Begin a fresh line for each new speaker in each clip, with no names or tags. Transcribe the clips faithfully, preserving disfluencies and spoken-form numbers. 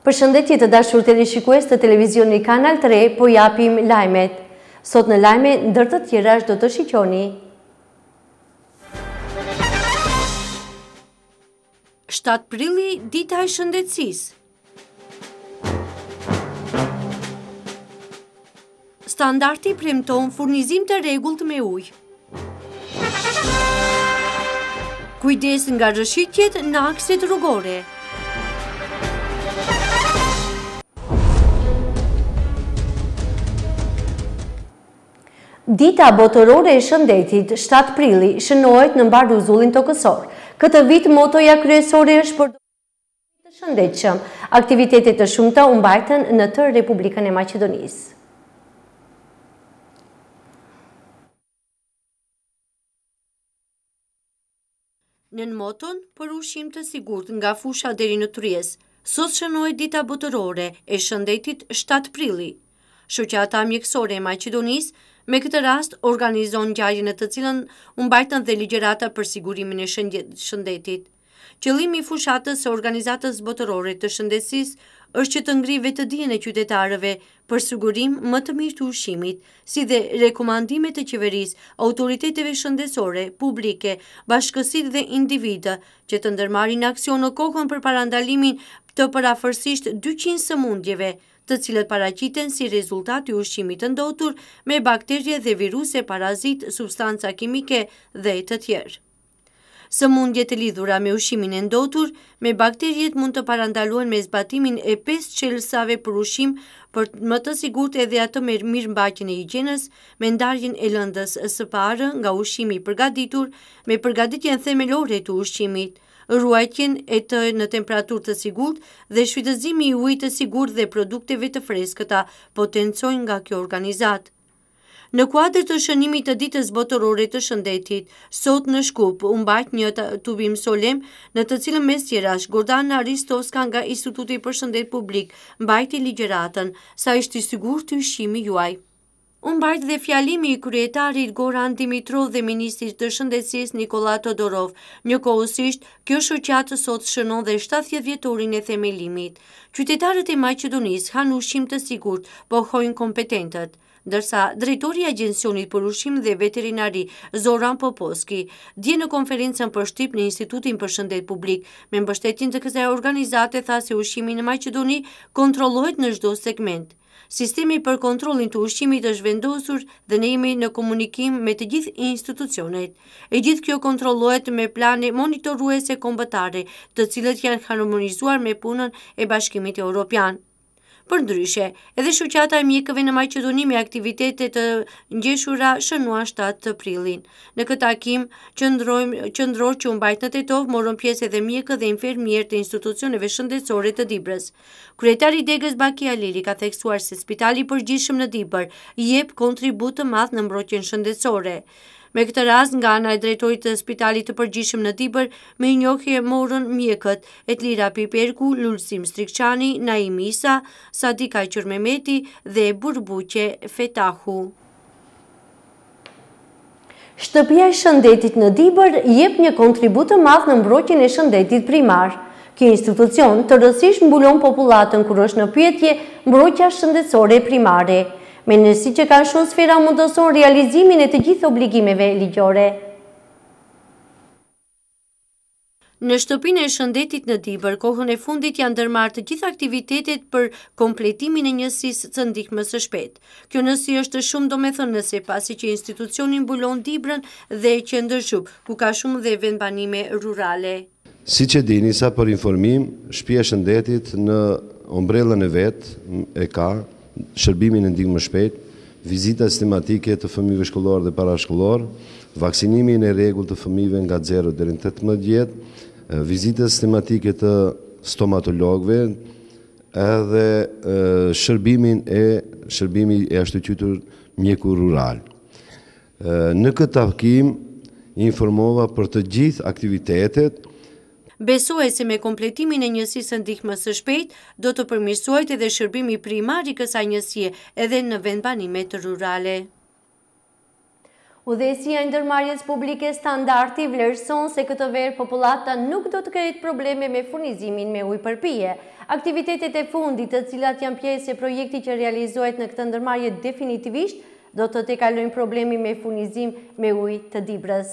Përshëndetje të dashur teleshikues të televizioni Kanal tre, po japim lajmet. Sot në lajme, ndër të tjera do të shiqoni.
shtatë prilli, dita e shëndetësisë. Standardi premton furnizim të rregullt me ujë. Kujdes nga rrëshqitjet në akset rrugore.
Dita botërore e shëndetit, shtatë prilli, shënohet në mbar Ruzullin Tokësor. Këtë vit motoja kryesore është për të shëndetshëm. Aktivitetet të shumta u mbajtën në tërë Republikën e Maqedonisë.
Nën moton për ushqim të sigurt nga fusha deri në Tryezë, sot shënohet dita botërore e shëndetit shtatë prilli. Shoqata mjekësore e Maqedonisë me këtë rast organizon ngjarje në të cilën u mbajtën dhe ligjërata për sigurimin e shëndetit. Qëllimi i fushatës së organizatës botërore të shëndetësisë është që të ngrijë vetëdijen e qytetarëve për sigurim më të mirë të ushqimit, si dhe rekomandimet të qeverisë, autoriteteve shëndetësore, publike, bashkësitë dhe individë që të ndërmarrin aksion në kohën për parandalimin të përafërsisht dyqind sëmundjeve, të cilët paraqiten si rezultat i ushqimit të ndotur me bakterie dhe viruse, parazit, substanca kimike dhe të tjerë. Sëmundjet e lidhura me ushqimin e ndotur me bakteriet mund të parandalohen me zbatimin e pesë çelësave për ushqim për më të sigurt edhe atë me mirëmbajtjen e higjienës, me ndarjen e lëndës së parë nga ushqimi i përgatitur, me përgatitjen themelore të ushqimit, ruajtjen e të në temperaturë të sigurt dhe shfrytëzimi i ujit të sigurt dhe produkteve të freskëta potencojnë nga kjo organizat. Në kuadër të shënimit të ditës botërore të shëndetit, sot në Shkup u mbajt një tubim solem në të cilën mes tjerash Gordana Aristoska nga Instituti për Shëndet Publik mbajti ligjëratën sa ishte i sigurt ushqimi juaj. U mbajt dhe fjalimi i kryetarit Goran Dimitrov dhe ministrit të shëndetësisë Nikola Todorov. Njëkohësisht, kjo shoqatë sot shënon dhe shtatëdhjetë vjetorin e themelimit. Qytetarët e Maqedonisë han ushqim të sigurt, pohojnë kompetentët. Ndërsa drejtori i Agjencionit për Ushqim dhe Veterinari Zoran Poposki dje në konferencën për shtyp në Institutin për Shëndet Publik me mbështetjen të kësaj organizate tha se ushqimi në Maqedoni kontrollohet në çdo segment. Sistemi për kontrollin të ushqimit është vendosur dhe ne jemi në komunikim me të gjithë institucionet. E gjithë kjo kontrollohet me plane monitoruese kombëtare, të cilët janë harmonizuar me punën e Bashkimit Evropian. Përndryshe, edhe shoqata e mjekëve në Maqedoni me aktivitete të ngjeshura shënuan shtatë prillin. Në këtë takim qendror që u mbajt në Tetov morën pjesë edhe mjekët dhe infermierë të institucioneve shëndetësore të Dibrës. Kryetari i Degës Baki Alili ka theksuar se Spitali i Përgjithshëm në Dibër jep kontribut të madh në mbrojtjen shëndetësore. Me këtë rast, nga ana e drejtorit të Spitalit të Përgjithshëm në Dibër, me njohje morën mjekët Etlira Piperku, Lulsim Strikçani, Naim Isa, Sadika Qërmemeti dhe Burbuqe Fetahu.
Shtëpia e shëndetit në Dibër jep një kontribut të madh në mbrojtjen e shëndetit primar. Ky institucion të rëndësishëm mbulon popullatën kur është në pyetje mbrojtja shëndetësore primare. Me nësi që kanë shumë sfera mundëson realizimin e të gjithë obligimeve ligjore.
Në shtëpinë e shëndetit në Dibër, kohën e fundit janë ndërmarrë të gjitha aktivitetet për kompletimin e njësisë së ndihmës së shpejtë. Kjo njësi është shumë domethënëse pasi që institucioni mbulon Dibrën dhe Qendërshub, ku ka shumë dhe vendbanime rurale.
Siç e dini, sa për informim, shtëpia e shëndetit në ombrellën e vet e ka shërbimin e ndihmës shpejt, vizita sistematike të fëmijëve shkollor dhe parashkollor, vaksinimin e rregullt të fëmijëve nga zero deri në tetëmbëdhjetë vjet, vizita sistematike të stomatologëve, edhe shërbimin e shërbimi e ashtu quajtur mjeku rural. Në këtë takim informova për të gjithë aktivitetet.
Besoj se me kompletimin e njësisë së ndihmës së shpejtë do të përmirësohet edhe shërbimi primar i kësaj njësie edhe në vendbanimet rurale.
Udhëheqësia e ndërmarrjes publike standardi vlerëson se këtë verë popullata nuk do të ketë probleme me furnizimin me ujë për pije. Aktivitetet e fundit, të cilat janë pjesë e projekti që realizohet në këtë ndërmarrje definitivisht, do të tekalojnë problemi me furnizim me ujë të Dibrës.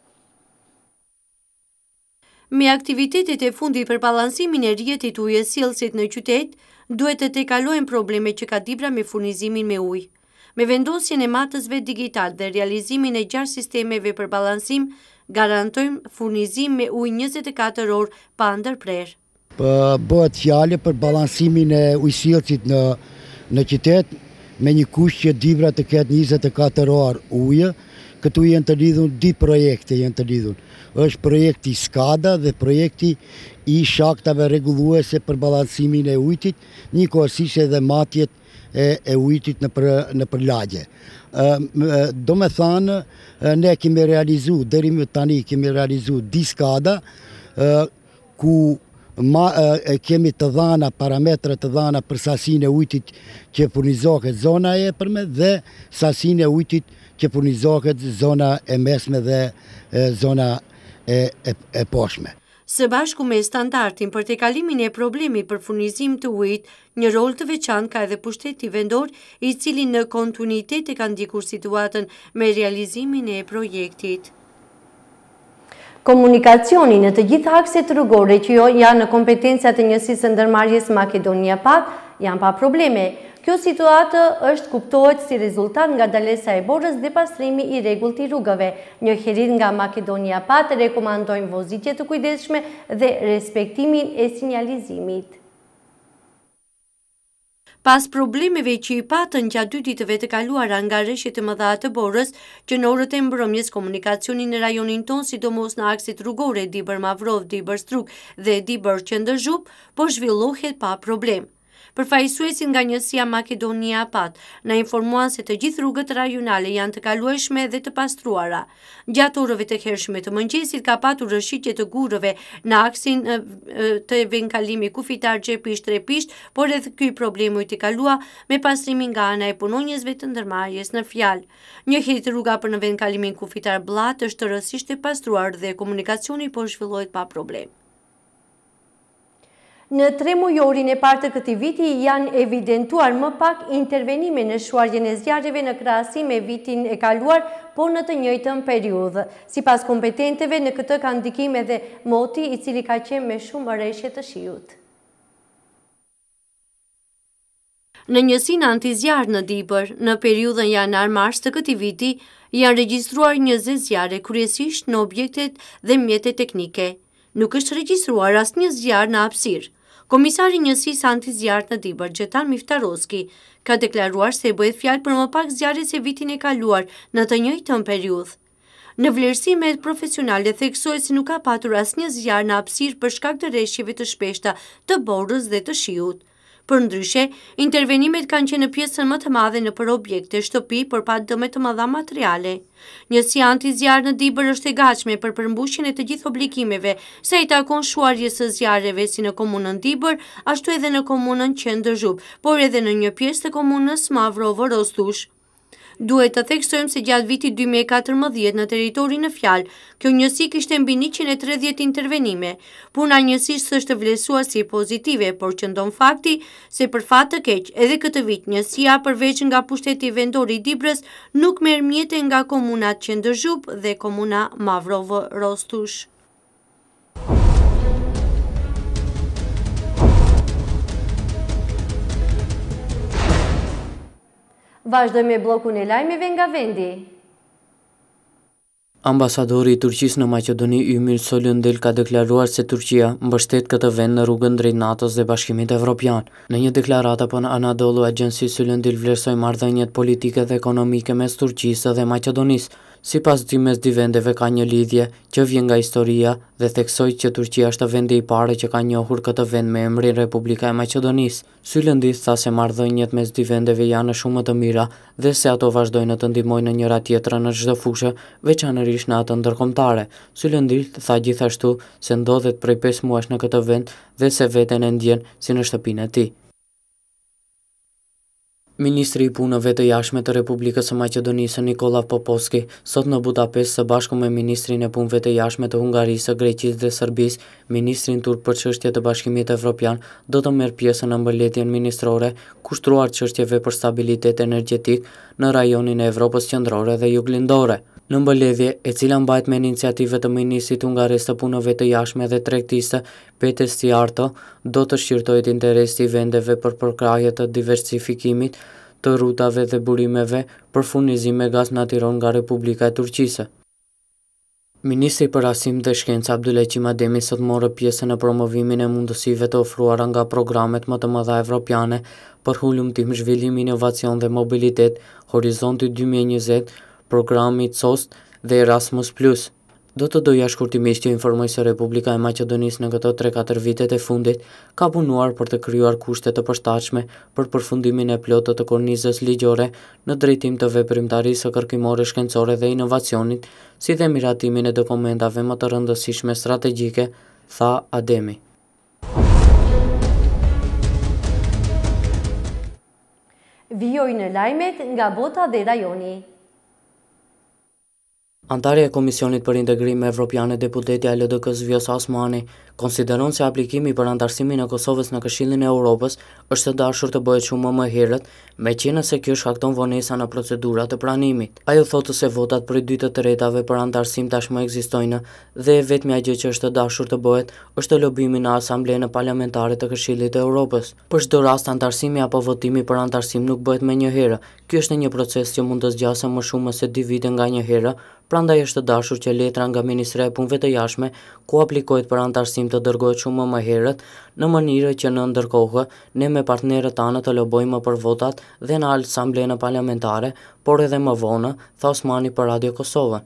Me aktivitetet e fundit për balansimin e rrjetit ujësjellësit në qytet, duhet të tekalojnë probleme që ka Dibra me furnizimin me ujë. Me vendosjen e matësve digital dhe realizimin e gjashtë sistemeve për balansim, garantojmë furnizim me ujë njëzet e katër orë pa ndërprerje.
Bëhet fjalë për balansimin e ujësjellësit në në qytet me një kusht që Dibra të ketë njëzet e katër orë ujë. Këtu janë të lidhur dy projekte janë të lidhur. Është projekti SCADA dhe projekti i shaktave rregulluese për balansimin e ujtit, njëkohësisht edhe matjet e, e ujtit në për, në për lagje. Do me thanë, ne kemi realizu, deri më tani kemi realizu di SCADA, ku ma, kemi të dhana, parametra të dhana për sasinë e ujtit që furnizohet zona e epërme dhe sasinë e ujtit që furnizohet zona e mesme dhe e, zona e, e, e poshme.
Së bashku me standardin për tekalimin e problemit për furnizim të ujit, një rol të veçantë ka edhe pushteti vendor, i cili në kontinuitet e ka ndjekur situatën me realizimin e projektit.
Komunikacioni në të gjitha akset rrugore që jo janë në kompetencat e njësisë ndërmarrjes Makedonia Pat janë pa probleme. Kjo situatë është kuptohet si rezultat nga dalesa e borës dhe pastrimi i rregullt i rrugëve. Një herit nga Makedonia Pat rekomandojnë vozitje të kujdesshme dhe respektimin e sinjalizimit.
Pas problemeve që i patën gjatë dy ditëve të kaluara nga rreshtet e mëdha të borës, që në orët e mbrëmjes komunikacioni në rajonin ton, sidomos në aksit rrugore Dibër-Mavrov, Dibër-Struk dhe Dibër-Qendër-Zhup, po zhvillohet pa problem. Përfaqësuesi nga njësia Makedonia Pat na informuan se të gjithë rrugët rajonale janë të kalueshme dhe të pastruara. Gjatë orëve të hershme të mëngjesit ka patur rëshqitje të gurëve në aksin të venkalimi kufitar Gjepisht-Trepisht, por edhe ky problem u të kalua me pastrimin nga ana e punonjësve të ndërmarrjes në fjalë. Një herë rruga për në venkalimin kufitar Blat është rësisht e pastruar dhe komunikacioni po zhvillohet pa problem.
Në tre mujorin e parë të këtij viti janë evidentuar më pak intervenime në shuarjen e zjarreve në krahasim me vitin e kaluar, por në të njëjtën periudhë. Sipas kompetentëve, në këtë ka ndikim edhe moti, i cili ka qenë me shumë rreshje të shiut.
Në njësinë antizjarr në Dibër, në periudhën janar-mars të këtij viti, janë regjistruar njëzet zjarre, kryesisht në objektet dhe mjetet teknike. Nuk është regjistruar asnjë zjarr në hapësirë. Komisari i njësisë antizjarr në Dibër, Gjetan Miftaroski, ka deklaruar se bëhet fjalë për më pak zjarre se vitin e kaluar në të njëjtën periudhë. Në vlerësimet profesionale theksohet se nuk ka patur asnjë zjarr në hapësirë për shkak të rreshjeve të shpeshta të borës dhe të shiut. Përndryshe, intervenimet kanë qenë në pjesën më të madhe në për objekte, shtëpi, për pa dëme të mëdha materiale. Njësia antizjarr në Dibër është e gatshme për përmbushjen e të gjithë obligimeve, sa i takon shuarjes së zjarreve si në komunën Dibër, ashtu edhe në komunën Qendër-Zhup, por edhe në një pjesë të komunës Mavrovo-Rostush. Duhet të theksojmë se gjatë vitit dy mijë e katërmbëdhjetë në territorin në fjalë, kjo njësi kishte mbi njëqind e tridhjetë intervenime. Puna e njësisë është vlerësuar si pozitive, por qëndon fakti se për fat të keq, edhe këtë vit njësia përveç nga pushteti vendor i Dibrës nuk merr mjete nga komunat Qendër-Zhup dhe komuna Mavrovo-Rostush.
Vazhdojmë me bllokun e lajmeve nga vendi.
Ambasadori i Turqisë në Maqedoni Ymir Solundil ka deklaruar se Turqia mbështet këtë vend në rrugën drejt NATO-s dhe Bashkimit Evropian. Në një deklaratë për Anadolu Agency, Solundil vlerësoi marrëdhëniet politike dhe ekonomike mes Turqisë dhe Maqedonisë. Sipas tij, mes dy vendeve ka një lidhje që vjen nga historia dhe theksoi që Turqia është vendi i parë që ka njohur këtë vend me emrin Republika e Maqedonisë. Solundil tha se marrëdhëniet mes dy vendeve janë shumë të mira dhe se ato vazhdojnë të ndihmojnë në njëra tjetrën në çdo fushë, veçanërisht në atë ndërkombëtare. Solundil tha gjithashtu se ndodhet prej pesë muajsh në këtë vend dhe se veten e ndjen si në shtëpinë e tij. Ministri i punëve të jashtme të Republikës së Maqedonisë Nikola Popovski sot në Budapest së bashku me ministrin e punëve të jashtme të Hungarisë, Greqisë dhe Serbisë, ministrin turk për çështje të Bashkimit Evropian, do të merr pjesë në mbështetjen ministrore kushtruar çështjeve për stabilitet energjetik në rajonin e Evropës qendrore dhe juglindore. Në mbështetje, e cila mbajt me iniciativë të ministrit hungarisë të punëve të jashtme dhe tregtisë Peter Sjarto, do të shqyrtojë interesi i vendeve për përkrahje të diversifikimit të rrutave dhe burimeve për furnizim me gaz natyron nga Republika e Turqisë. Ministri për Arsim dhe Shkencë Abdulaqim Ademi sot morë pjesë në promovimin e mundësive të ofruara nga programet më të mëdha evropiane për hulumtim, zhvillim, inovacion dhe mobilitet, Horizonti dy mijë e njëzet, programi C O S T dhe Erasmus plus. Do të doja shkurtimisht të informoj se Republika e Maqedonisë në këto tre katër vitet e fundit ka punuar për të krijuar kushte të përshtatshme për përfundimin e plotë të kornizës ligjore në drejtim të veprimtarisë kërkimore shkencore dhe inovacionit, si dhe miratimin e dokumentave më të rëndësishme strategjike, tha Ademi.
Vijoj në lajmet nga bota dhe rajoni.
Antarja e Komisionit për Integrim Evropian e deputetja e L D K-s Vjosa Osmani konsideron se aplikimi për antarësimin e Kosovës në Këshillin e Europës është të dashur të bëhet shumë më herët, meqenëse se kjo shkakton vonesa në procedurat të pranimit. Ajo thotë se votat për dy të tretave për antarësim tashmë ekzistojnë dhe e vetmja gjë që është të dashur të bëhet është lobimi në Asamblenë Parlamentare të Këshillit të Europës. Për çdo rast antarësimi apo votimi për antarësim nuk bëhet me një herë. Ky është një proces që mund të zgjasë më shumë se dy vite nga një herë. Prandaj është dashur që letra nga Ministria e Punëve të Jashtme, ku aplikohet për antarësim, të dërgohet shumë më herët, në mënyrë që në ndërkohë ne me partnerët tanë të lobojmë për votat dhe në Asamblenë Parlamentare, por edhe më vonë, tha Osmani për Radio Kosovën.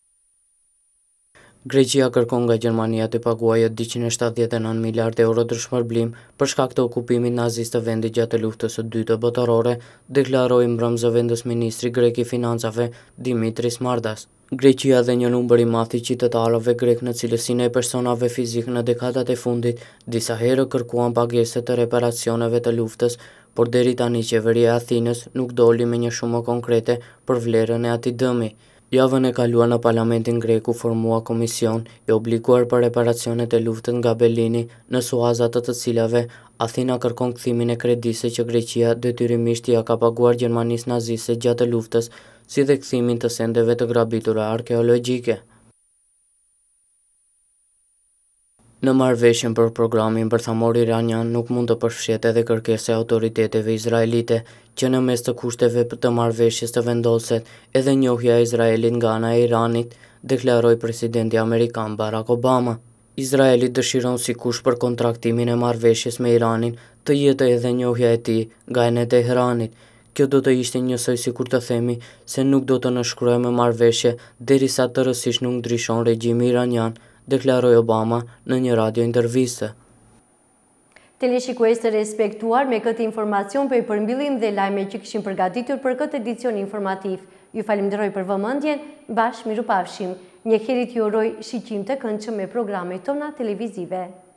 Greqia kërkon nga Gjermania të paguajë dyqind e shtatëdhjetë e nëntë miliardë euro dëshpërblim për shkak të okupimit nazist të vendit gjatë luftës së dytë botërore, deklaroi mbrëmje zëvendës ministri grek i financave Dimitris Mardas. Greqia dhe një numër i madh i qytetarëve grek në cilësinë e personave fizik në dekadat e fundit disa herë kërkuan pagese të reparacioneve të luftës, por deri tani qeveria e Athinës nuk doli me një shumë konkrete për vlerën e atij dëmi. Javën e kaluar në Parlamentin grek u formua komision i obliguar për reparacionet e luftës nga Berlini, në suaza të të cilave Athina kërkon kthimin e kredisë që Greqia detyrimisht ia ka paguar Gjermanisë naziste gjatë luftës, si dhe kthimin të sendeve të grabitura arkeologjike. Në marrëveshjen për programin bërthamor iranian nuk mund të përfshihet edhe kërkesa e autoriteteve izraelite, që në mes të kushteve të marrëveshjes të vendoset edhe njohja e Izraelit nga ana e Iranit, deklaroi presidenti amerikan Barack Obama. Izraeli dëshiron si kusht për kontraktimin e marrëveshjes me Iranin të jetë edhe njohja e tij nga ana e Teheranit. Kjo do të ishte njësoj si kur të themi se nuk do të nënshkruajmë marrëveshje derisa tërësisht nuk ndryshon regjimi iranian, deklaroi Obama në një radio interviste.
Teleshikues të respektuar, me këtë informacion për i përmbyllim dhe lajme që kishim përgatitur për këtë edicion informativ. Ju falenderoj për vëmendjen, bashkë mirupafshim. Njëherët ju uroj shiqim të këndshëm me programet tona televizive.